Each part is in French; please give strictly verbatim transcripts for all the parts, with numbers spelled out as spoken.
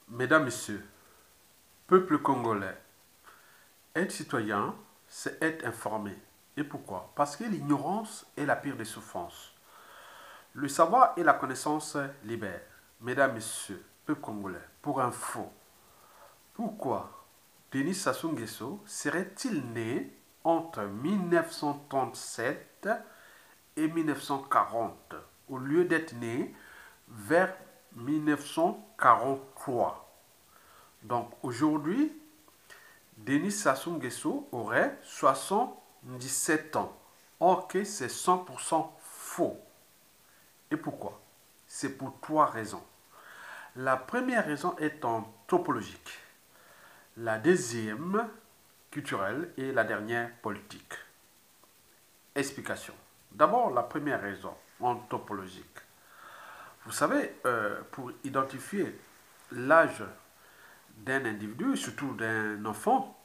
Mesdames, Messieurs, peuple congolais, être citoyen, c'est être informé. Et pourquoi? Parce que l'ignorance est la pire des souffrances. Le savoir et la connaissance libèrent. Mesdames, Messieurs, peuple congolais, pour info, pourquoi Denis Sassou Nguesso serait-il né entre mille neuf cent trente-sept et mille neuf cent quarante au lieu d'être né vers mille neuf cent quarante-trois? Donc aujourd'hui, Denis Sassou Nguesso aurait soixante-dix-sept ans. Or que c'est cent pour cent faux. Et pourquoi? C'est pour trois raisons. La première raison est anthropologique, la deuxième culturelle et la dernière politique. Explication. D'abord, la première raison anthropologique. Vous savez, euh, pour identifier l'âge d'un individu, surtout d'un enfant,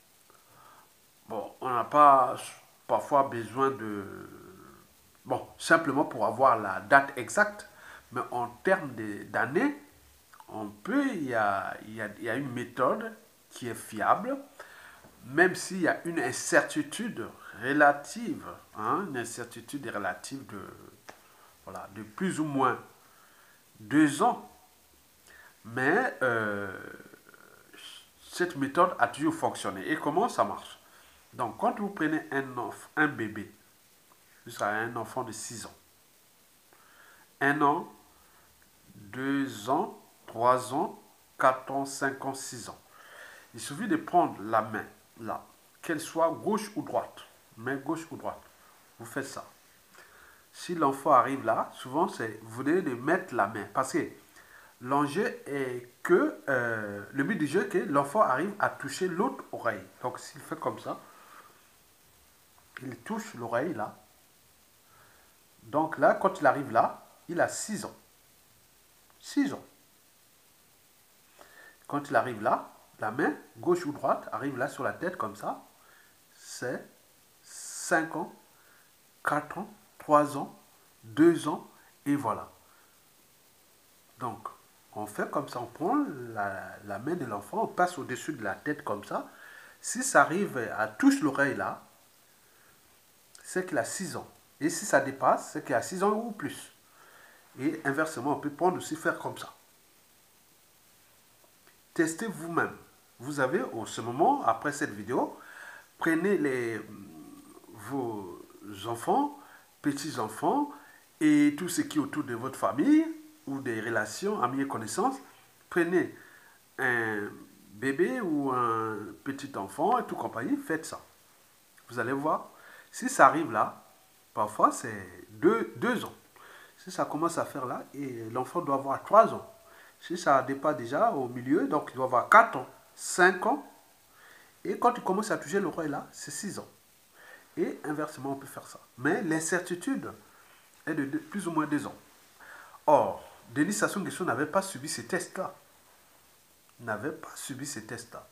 bon, on n'a pas parfois besoin de... Bon, simplement pour avoir la date exacte, mais en termes d'années, on peut, il y a, il y, a, il y a une méthode qui est fiable, même s'il y a une incertitude relative, hein, une incertitude relative de, voilà, de plus ou moins deux ans, mais euh, cette méthode a toujours fonctionné. Et comment ça marche? Donc, quand vous prenez un, enfant, un bébé, jusqu'à un enfant de six ans, un an, deux ans, trois ans, quatre ans, cinq ans, six ans, il suffit de prendre la main, là, qu'elle soit gauche ou droite, main gauche ou droite, vous faites ça. Si l'enfant arrive là, souvent, c'est vous devez de mettre la main, parce que l'enjeu est que, euh, le but du jeu est que l'enfant arrive à toucher l'autre oreille. Donc, s'il fait comme ça, il touche l'oreille là. Donc là, quand il arrive là, il a six ans. six ans. Quand il arrive là, la main, gauche ou droite, arrive là sur la tête comme ça. C'est cinq ans, quatre ans, trois ans, deux ans, et voilà. Donc, on fait comme ça, on prend la, la main de l'enfant, on passe au-dessus de la tête comme ça. Si ça arrive à toucher l'oreille là, c'est qu'il a six ans. Et si ça dépasse, c'est qu'il a six ans ou plus. Et inversement, on peut prendre aussi faire comme ça. Testez vous-même. Vous avez, en ce moment, après cette vidéo, prenez les, vos enfants, petits-enfants, et tout ce qui est autour de votre famille, ou des relations, amis et connaissances. Prenez un bébé ou un petit enfant et tout compagnie, faites ça. Vous allez voir, si ça arrive là, parfois c'est deux, deux ans. Si ça commence à faire là, et l'enfant doit avoir trois ans. Si ça dépasse déjà au milieu, donc il doit avoir quatre ans, cinq ans. Et quand il commence à toucher l'oreille là, c'est six ans. Et inversement, on peut faire ça. Mais l'incertitude est de deux, plus ou moins deux ans. Or, Denis Sassou Nguesso n'avait pas subi ces tests-là. N'avait pas subi ces tests-là.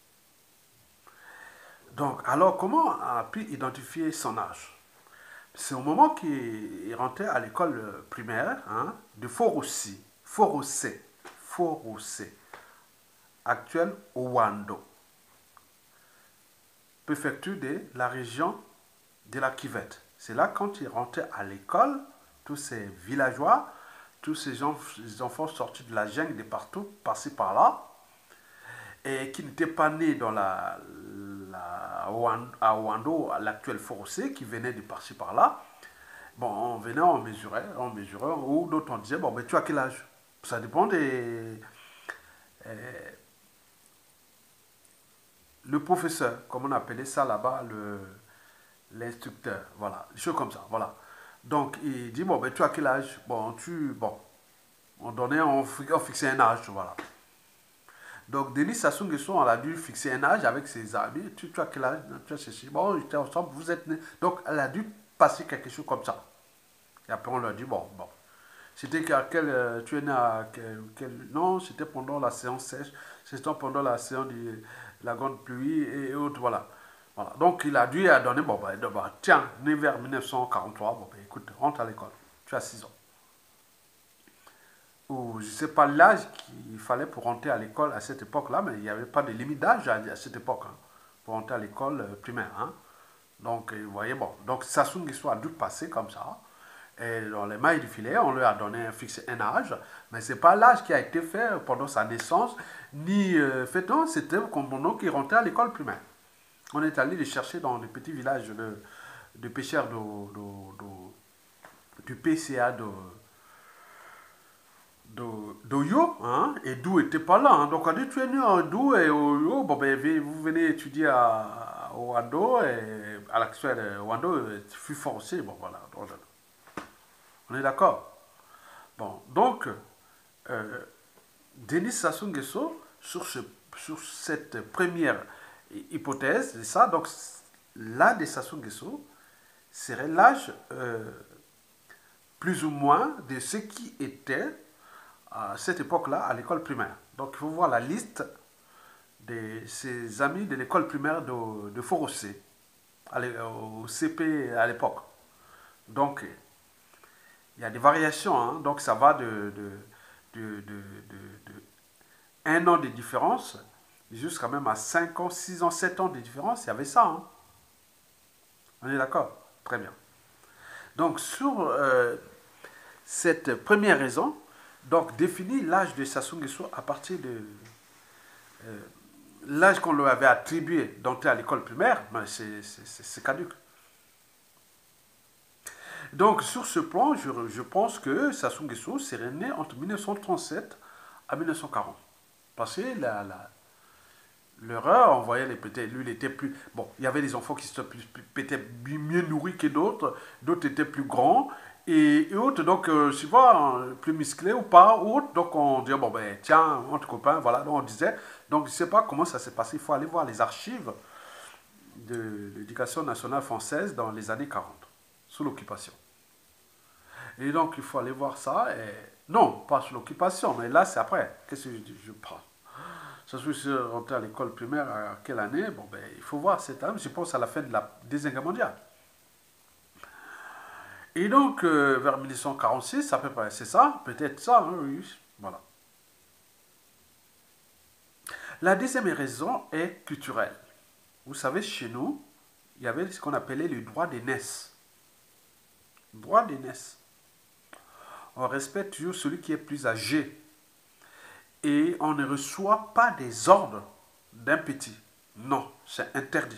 Donc, alors, comment a pu identifier son âge? C'est au moment qu'il rentrait à l'école primaire, hein, de Fort-Rossi, Fort-Rossé, Fort-Rossé, actuel Owando, préfecture de la région de la Kivette. C'est là, quand il rentrait à l'école, tous ces villageois, tous ces gens, les enfants sortis de la jungle de partout, passés par là, et qui n'étaient pas nés dans la, la à Ouando, à l'actuel Fort-Rossé, qui venaient de par-ci par-là. Bon, on venait, on mesurait, on mesurait, ou d'autres on disait, bon, mais tu as quel âge? Ça dépend des... Euh, le professeur, comme on appelait ça là-bas, le l'instructeur, voilà, des choses comme ça, voilà. Donc, il dit, bon, ben, tu as quel âge? Bon, tu, bon, on donnait, on, on fixait un âge, voilà. Donc, Denis Sassou Nguesso, on a dû fixer un âge avec ses amis. Tu, tu as quel âge? Tu as ceci. Bon, j'étais ensemble, vous êtes nés. Donc, elle a dû passer quelque chose comme ça. Et après, on leur dit, bon, bon. C'était à quel, euh, tu es né à quel, quel non, c'était pendant la séance sèche, c'était pendant la séance de la grande pluie et, et autres, voilà. Voilà. Donc, il a dû donner, bon, bah, bah, tiens, né vers mille neuf cent quarante-trois, bon, bah, écoute, rentre à l'école, tu as six ans. ou je ne sais pas l'âge qu'il fallait pour rentrer à l'école à cette époque-là, mais il n'y avait pas de limite d'âge à, à cette époque, hein, pour rentrer à l'école euh, primaire. Hein. Donc, euh, vous voyez, bon, donc Sassou Nguesso a dû passer comme ça. Et dans les mailles du filet, on lui a donné fixé un âge, mais ce n'est pas l'âge qui a été fait pendant sa naissance, ni euh, fait, non, c'était comme mon oncle qui rentrait à l'école primaire. On est allé les chercher dans les petits villages de, de pêcheurs de, de, de, du P C A de d'Oyo, hein, et Dou était pas là. Hein. Donc on a dit tu es né à Dou et Oyo, bon ben vous venez étudier à, à Wando, et à l'actuel Wando, tu fus forcé, bon voilà. On est d'accord. Bon, donc, euh, Denis Sassou Nguesso, sur, ce, sur cette première hypothèse, c'est ça, donc l'âge de Sassou Nguesso serait l'âge euh, plus ou moins de ce qui était à cette époque-là à l'école primaire. Donc il faut voir la liste de ses amis de l'école primaire de, de Forossé, au C P à l'époque. Donc il y a des variations, hein, donc ça va de, de, de, de, de, de un an de différence jusqu'à même à cinq ans, six ans, sept ans de différence, il y avait ça. Hein. On est d'accord? Très bien. Donc sur euh, cette première raison, donc définit l'âge de Sassou Nguesso à partir de euh, l'âge qu'on lui avait attribué d'entrer à l'école primaire, ben c'est caduque. Donc sur ce plan, je, je pense que Sassou Nguesso serait né entre mille neuf cent trente-sept à mille neuf cent quarante. Parce que la, la, l'erreur, on voyait les peut-être, lui il était plus... Bon, il y avait des enfants qui étaient peut-être mieux nourris que d'autres, d'autres étaient plus grands, et, et autres, donc, euh, tu vois, plus musclés ou pas, ou autres, donc on disait, bon ben, tiens, entre copains, voilà, donc on disait, donc je ne sais pas comment ça s'est passé, il faut aller voir les archives de l'éducation nationale française dans les années quarante, sous l'occupation. Et donc, il faut aller voir ça, et... non, pas sous l'occupation, mais là, c'est après, qu'est-ce que je, je parle? Ça se fait rentrer à l'école primaire à quelle année? Bon, ben, il faut voir cette année, je pense à la fin de la Deuxième Guerre mondiale. Et donc, euh, vers mille neuf cent quarante-six, à peu près, c'est ça? Peut-être ça, hein, oui, voilà. La deuxième raison est culturelle. Vous savez, chez nous, il y avait ce qu'on appelait le droit d'aînesse. Droit d'aînesse. On respecte toujours celui qui est plus âgé. Et on ne reçoit pas des ordres d'un petit. Non, c'est interdit.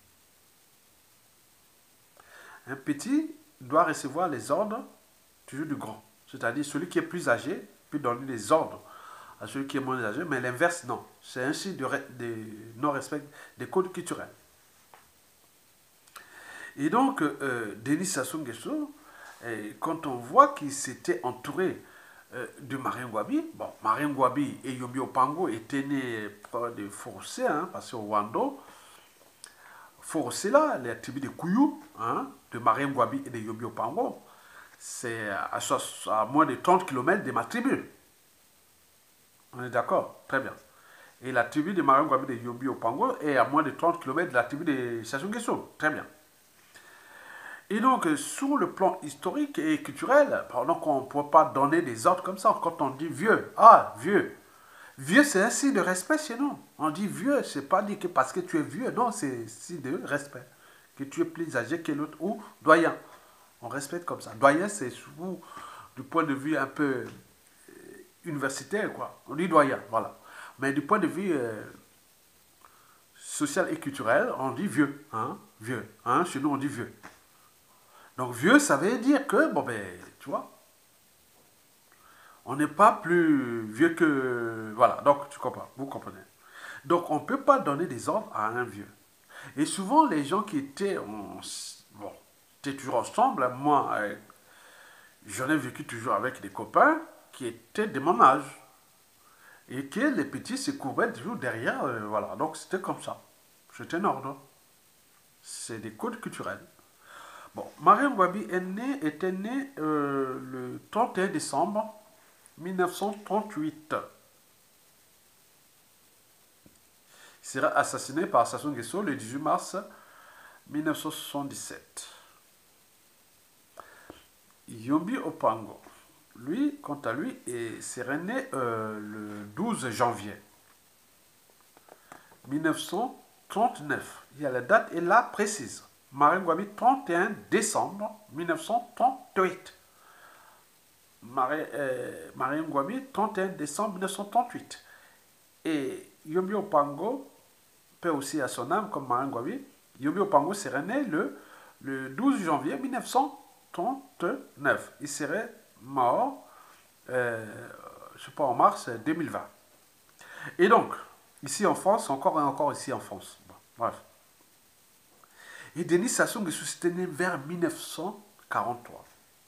Un petit doit recevoir les ordres toujours du grand. C'est-à-dire celui qui est plus âgé peut donner des ordres à celui qui est moins âgé, mais l'inverse, non. C'est ainsi de, de non-respect des codes culturels. Et donc, euh, Denis Sassou Nguesso, quand on voit qu'il s'était entouré euh, de Marien Ngouabi, bon, Marien Ngouabi et Yombi Opango étaient nés de Forossé, hein, parce qu'au Wando, Forossé là, les tribus de Kouyou, hein, de Marien Ngouabi et de Yombi Opango, c'est à, à moins de trente kilomètres de ma tribu. On est d'accord? Très bien. Et la tribu de Marien Ngouabi et de Yombi Opango est à moins de trente kilomètres de la tribu de Sassou Nguesso. Très bien. Et donc, sur le plan historique et culturel, donc on ne peut pas donner des ordres comme ça. Quand on dit vieux, ah, vieux. Vieux, c'est un signe de respect chez nous. On dit vieux, c'est pas dit que parce que tu es vieux, non, c'est signe de respect. Que tu es plus âgé que l'autre, ou doyen. On respecte comme ça. Doyen, c'est sous du point de vue un peu universitaire, quoi. On dit doyen, voilà. Mais du point de vue euh, social et culturel, on dit vieux, hein, vieux. Hein, chez nous, on dit vieux. Donc vieux, ça veut dire que, bon ben, tu vois, on n'est pas plus vieux que... Voilà, donc tu comprends, vous comprenez. Donc on ne peut pas donner des ordres à un vieux. Et souvent, les gens qui étaient, on, bon, étaient toujours ensemble, moi, j'en ai vécu toujours avec des copains qui étaient de mon âge. Et que les petits se couraient toujours derrière, euh, voilà. Donc c'était comme ça. C'était un ordre. C'est des codes culturels. Bon, Marien Ngouabi est né, était né euh, le trente et un décembre mille neuf cent trente-huit. Il sera assassiné par Sassou Nguesso le dix-huit mars mille neuf cent soixante-dix-sept. Yombi Opango. lui, quant à lui, serait né euh, le douze janvier mille neuf cent trente-neuf. Il y a la date est là précise. Marien Ngouabi, trente et un décembre mille neuf cent trente-huit. Marien euh, Ngouabi, trente et un décembre mille neuf cent trente-huit. Et Yombi Opango, paix aussi à son âme, comme Marien Ngouabi, Yombi Opango serait né le, le douze janvier mille neuf cent trente-neuf. Il serait mort, euh, je sais pas, en mars deux mille vingt. Et donc, ici en France, encore et encore ici en France. Bon, bref. Et Denis Sassou Nguesso s'était né vers mille neuf cent quarante-trois.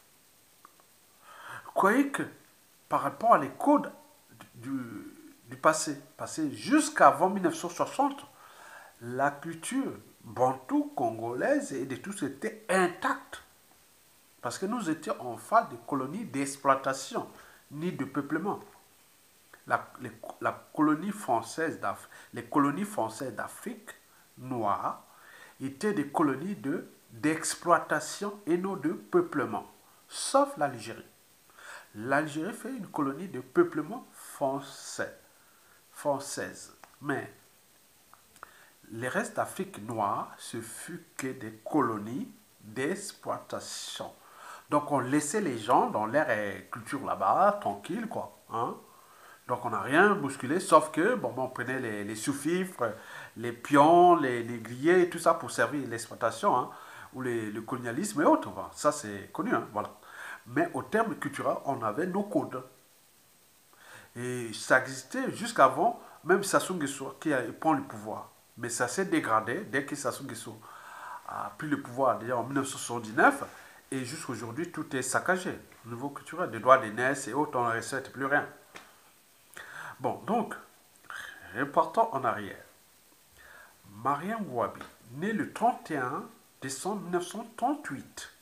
Vous croyez que par rapport à les codes du, du passé, passé jusqu'avant mille neuf cent soixante, la culture bantou, congolaise et de tout était intacte. Parce que nous étions en phase de colonies d'exploitation, ni de peuplement. La, les, la colonie française les colonies françaises d'Afrique noire étaient des colonies de, d'exploitation et non de peuplement, sauf l'Algérie. L'Algérie fait une colonie de peuplement français, française. Mais les restes d'Afrique noire, ce fut que des colonies d'exploitation. Donc on laissait les gens dans leur culture là-bas, tranquille quoi. Hein? Donc on n'a rien bousculé, sauf que bon, on prenait les, les sous-fifres, les pions, les, les grillés, tout ça pour servir l'exploitation, hein, ou les, le colonialisme et autres. Enfin, ça c'est connu, hein, voilà. Mais au terme culturel, on avait nos codes. Et ça existait jusqu'avant, même Sassou Nguesso qui prend le pouvoir. Mais ça s'est dégradé dès que Sassou Nguesso a pris le pouvoir, déjà en mille neuf cent soixante-dix-neuf, et jusqu'à aujourd'hui, tout est saccagé. Au niveau culturel, des droits d'aînesse et autres, on ne respecte plus rien. Bon, donc, repartons en arrière. Marien Ngouabi, né le trente et un décembre mille neuf cent trente-huit.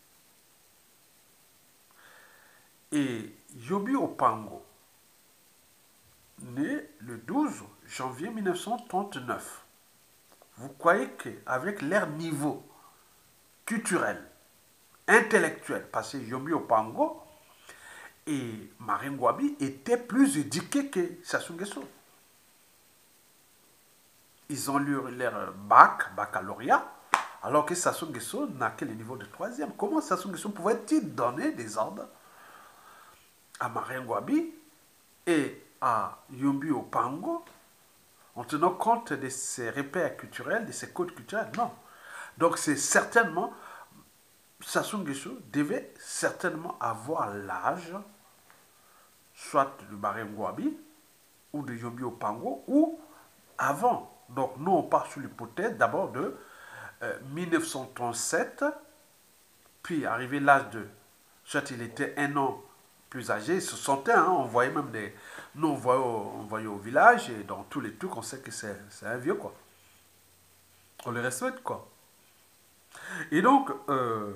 Et Yobi Opango, né le douze janvier mille neuf cent trente-neuf. Vous croyez qu'avec leur niveau culturel, intellectuel, parce que Yobi Opango et Marien Ngouabi étaient plus éduqués que Sassou Nguesso. Ils ont lu leur bac, baccalauréat, alors que Sassou Nguesso n'a que le niveau de troisième. Comment Sassou Nguesso pouvait-il donner des ordres à Marien Ngouabi et à Yombi Opango en tenant compte de ses repères culturels, de ses codes culturels? Non. Donc c'est certainement, Sassou Nguesso devait certainement avoir l'âge, soit de Marien Ngouabi ou de Yombi Opango, ou avant. Donc nous on part sur l'hypothèse d'abord de euh, mille neuf cent trente-sept, puis arrivé l'âge de, soit il était un an plus âgé, il se sentait, hein, on voyait même des, nous on voyait, au, on voyait au village et dans tous les trucs on sait que c'est un vieux quoi. On le respecte quoi. Et donc, euh,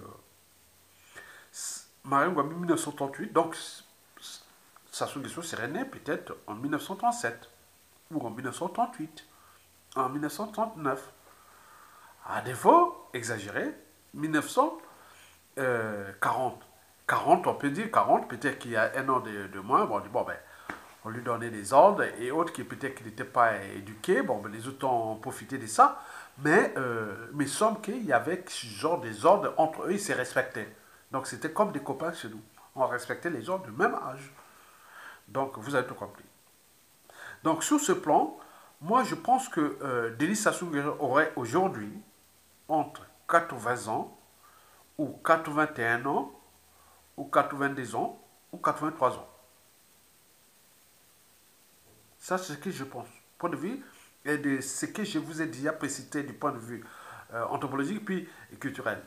Marien Ngouabi mille neuf cent trente-huit, donc Sassou Nguesso serait né peut-être en mille neuf cent trente-sept ou en mille neuf cent trente-huit, en mille neuf cent trente-neuf. À défaut, exagéré, mille neuf cent quarante. quarante, on peut dire quarante, peut-être qu'il y a un an de, de moins. Bon, on dit, bon, ben, on lui donnait des ordres et autres qui peut-être qu'il n'était pas éduqué. Bon, ben, les autres ont profité de ça. Mais euh, il me semble qu'il y avait ce genre des ordres entre eux, ils se respectaient. Donc c'était comme des copains chez nous. On respectait les ordres du même âge. Donc vous avez tout compris. Donc sur ce plan, moi je pense que euh, Denis Sassou Nguesso aurait aujourd'hui entre quatre-vingts ans ou quatre-vingt-un ans ou quatre-vingt-deux ans ou quatre-vingt-trois ans. Ça c'est ce que je pense. Point de vue et de ce que je vous ai déjà précisé du point de vue euh, anthropologique puis culturel.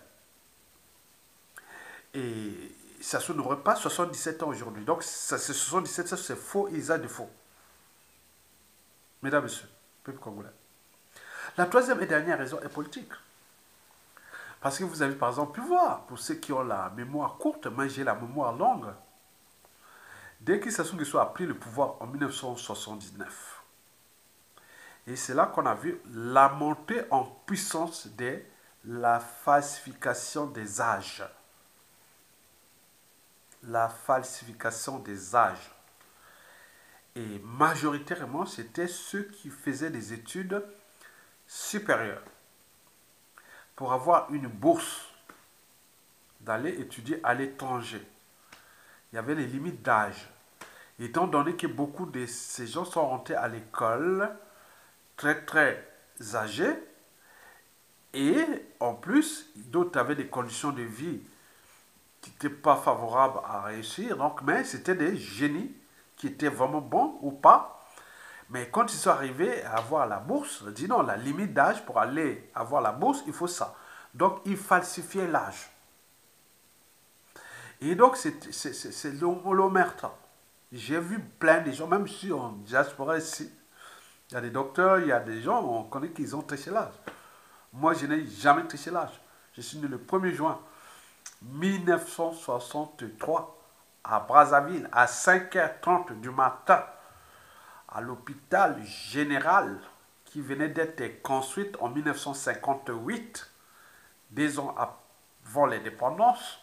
Et Sassou n'aurait pas soixante-dix-sept ans aujourd'hui. Donc ça, c'est soixante-dix-sept, ça c'est faux, ils ont de faux. Mesdames et messieurs, peuple congolais. La troisième et dernière raison est politique. Parce que vous avez par exemple pu voir, pour ceux qui ont la mémoire courte, moi j'ai la mémoire longue. Dès que Sassou Nguesso a pris le pouvoir en mille neuf cent soixante-dix-neuf, et c'est là qu'on a vu la montée en puissance de la falsification des âges. la falsification des âges. Et majoritairement, c'était ceux qui faisaient des études supérieures pour avoir une bourse d'aller étudier à l'étranger. Il y avait les limites d'âge. Étant donné que beaucoup de ces gens sont rentrés à l'école très très âgés, et en plus, d'autres avaient des conditions de vie qui n'étaient pas favorables à réussir, donc, mais c'était des génies qui étaient vraiment bons ou pas. Mais quand ils sont arrivés à avoir la bourse, ils ont dit non, la limite d'âge pour aller avoir la bourse, il faut ça. Donc, ils falsifiaient l'âge. Et donc, c'est l'omerta. J'ai vu plein de gens, même si on diaspora ici, il y a des docteurs, il y a des gens, on connaît qu'ils ont triché l'âge. Moi, je n'ai jamais triché l'âge. Je suis né le premier juin mille neuf cent soixante-trois à Brazzaville, à cinq heures trente du matin, à l'hôpital général qui venait d'être construite en mille neuf cent cinquante-huit, deux ans avant l'indépendance.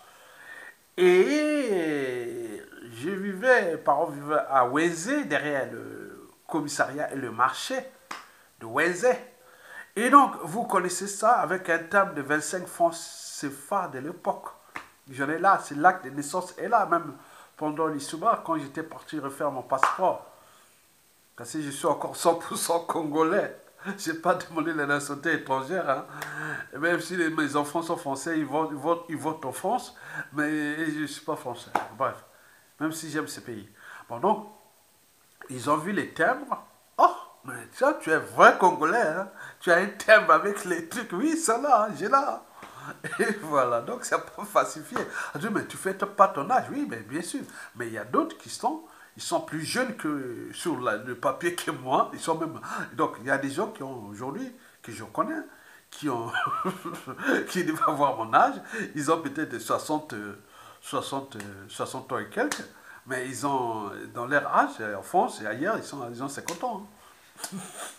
Et je vivais, parents vivaient à Wenzé, derrière le commissariat et le marché de Wenzé. Et donc, vous connaissez ça avec un terme de vingt-cinq francs C F A de l'époque. J'en ai là, c'est l'acte de naissance est là, même pendant l'Issouma, quand j'étais parti refaire mon passeport. Parce que je suis encore cent pour cent congolais. Je n'ai pas demandé la nationalité étrangère. Hein. Même si les, mes enfants sont français, ils votent, ils, votent, ils votent en France, mais je ne suis pas français. Bref, même si j'aime ces pays. Bon, donc, ils ont vu les timbres. Oh, mais tiens, tu es vrai Congolais. Hein. Tu as un timbre avec les trucs. Oui, ça là, hein, j'ai là. Et voilà, donc c'est pas falsifié. On dit, mais tu fais pas ton âge. Oui, mais bien sûr. Mais il y a d'autres qui sont... Ils sont plus jeunes que sur la, le papier que moi. Ils sont même... Donc, il y a des gens qui ont aujourd'hui, que je connais, qui ont... qui doivent avoir mon âge. Ils ont peut-être soixante, soixante, soixante ans et quelques. Mais ils ont, dans leur âge, en France et ailleurs, ils, sont, ils ont cinquante ans. Hein.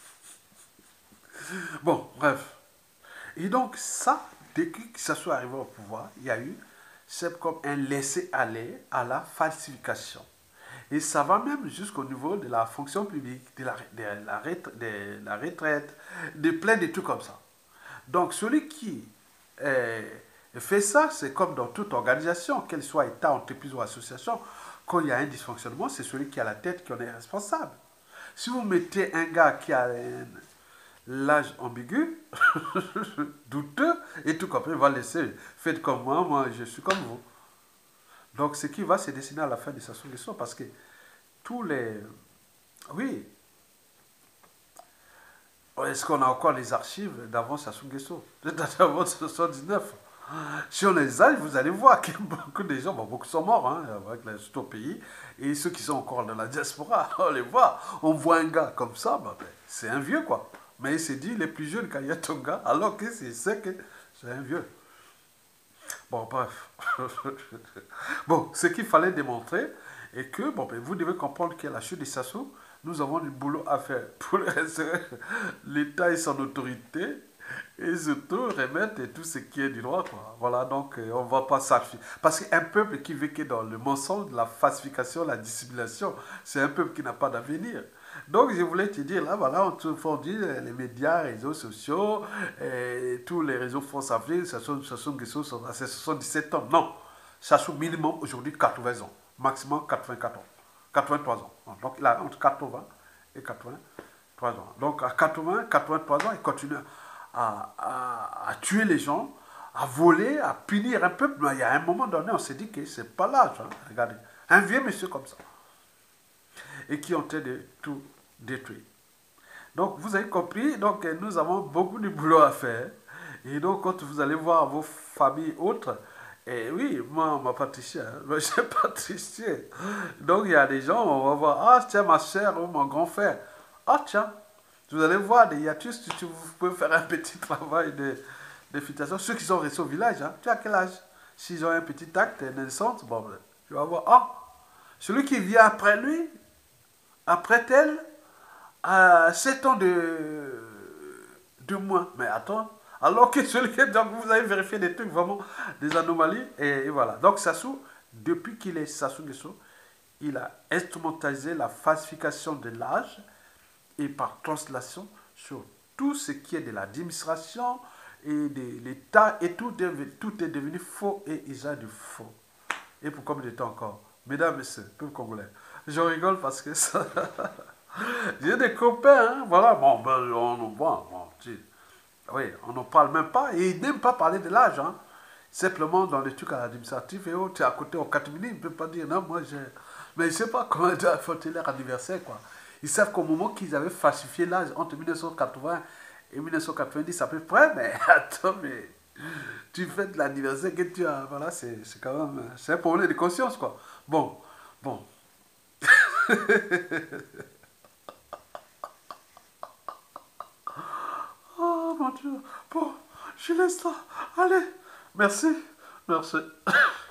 Bon, bref. Et donc, ça, dès que ça soit arrivé au pouvoir, il y a eu, c'est comme un laisser-aller à la falsification. Et ça va même jusqu'au niveau de la fonction publique, de la, de la, de la retraite, de plein de trucs comme ça. Donc, celui qui euh, fait ça, c'est comme dans toute organisation, qu'elle soit État, entreprise ou association, quand il y a un dysfonctionnement, c'est celui qui a la tête qui en est responsable. Si vous mettez un gars qui a l'âge ambigu, douteux, et tout compris, il va laisser, faites comme moi, moi je suis comme vous. Donc, ce qui va se dessiner à la fin de Sassou Nguesso, parce que tous les... Oui. Est-ce qu'on a encore les archives d'avant Sassou Nguesso? D'avant soixante-dix-neuf. Si on les a, vous allez voir que beaucoup de gens, bon, beaucoup sont morts, hein, avec les au pays, et ceux qui sont encore dans la diaspora, on les voit. On voit un gars comme ça, bah, ben, c'est un vieux, quoi. Mais il s'est dit, il est plus jeune quand il y a ton gars, alors que c'est sait que c'est un vieux. Bon, bref. Bon, ce qu'il fallait démontrer est que, bon, ben, vous devez comprendre qu'à la chute de Sassou, nous avons du boulot à faire pour restaurer l'État et son autorité, et surtout remettre tout ce qui est du droit, quoi. Voilà, donc euh, on ne va pas s'afficher. Parce qu'un peuple qui vit que dans le mensonge, la falsification, la dissimulation, c'est un peuple qui n'a pas d'avenir. Donc je voulais te dire, là, voilà, on te fournit les médias, les réseaux sociaux, et tous les réseaux France Afrique, Sassou Nguesso, soixante-dix-sept ans. Non, Sassou minimum aujourd'hui quatre-vingts ans, maximum quatre-vingt-quatre ans, quatre-vingt-trois ans. Donc il a entre quatre-vingts et quatre-vingt-trois ans. Donc à quatre-vingts, quatre-vingt-trois ans, il continue à, à, à tuer les gens, à voler, à punir un peuple. Mais il y a un moment donné, on s'est dit que c'est pas l'âge. Hein. Regardez, un vieux monsieur comme ça. Et qui ont été de tout détruit. Donc, vous avez compris, donc nous avons beaucoup de boulot à faire. Et donc, quand vous allez voir vos familles autres, et oui, moi, on m'a pas triché, hein, mais je n'ai pas triché. Donc, il y a des gens, on va voir, ah, tiens, ma soeur ou mon grand frère. Ah, tiens, vous allez voir des hiatus, vous pouvez faire un petit travail de, de filtration. Ceux qui sont restés au village, hein, tu as quel âge? S'ils ont un petit acte de naissance, bon, tu vas voir, ah, celui qui vient après lui, après tel, à sept ans de, de moins. Mais attends, alors que celui que donc vous avez vérifié des trucs, vraiment, des anomalies, et, et voilà. Donc Sassou depuis qu'il est Sassou Nguesso, il a instrumentalisé la falsification de l'âge et par translation sur tout ce qui est de l'administration et de l'État et tout, tout est devenu faux et usage du faux. Et pour combien de temps encore? Mesdames, Messieurs, peuple congolais, je rigole parce que ça... J'ai des copains, hein, voilà, bon, ben, on en voit, bon, tu... oui, on n'en parle même pas, et ils n'aiment pas parler de l'âge, hein. Simplement dans les trucs administratifs et autres, tu es à côté au quatre minutes, ils ne peuvent pas dire, non, moi j'ai... Mais je ne sais pas comment ils doivent fêter leur anniversaire, quoi. Ils savent qu'au moment qu'ils avaient falsifié l'âge entre mille neuf cent quatre-vingts et mille neuf cent quatre-vingt-dix à peu près, mais attends, mais tu fais de l'anniversaire que tu as, voilà, c'est quand même, c'est un problème de conscience, quoi. Bon, bon. Oh mon Dieu, bon, je laisse ça, allez, merci, merci.